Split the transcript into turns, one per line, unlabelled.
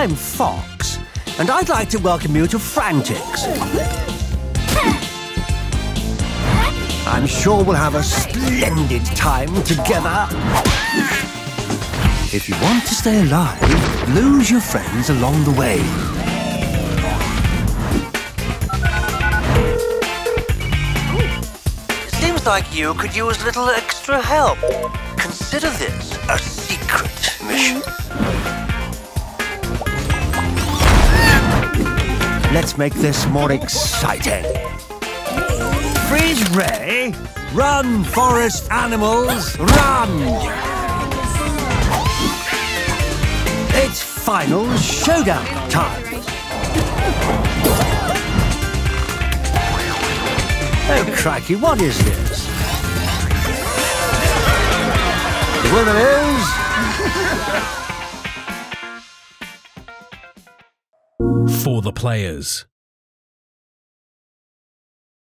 I'm Fox, and I'd like to welcome you to Frantics. I'm sure we'll have a splendid time together. If you want to stay alive, lose your friends along the way. Seems like you could use a little extra help. Consider this a secret mission. Let's make this more exciting. Freeze Ray! Run, forest animals, run! It's final showdown time. Oh, crikey, what is this? The winner is...
For the players.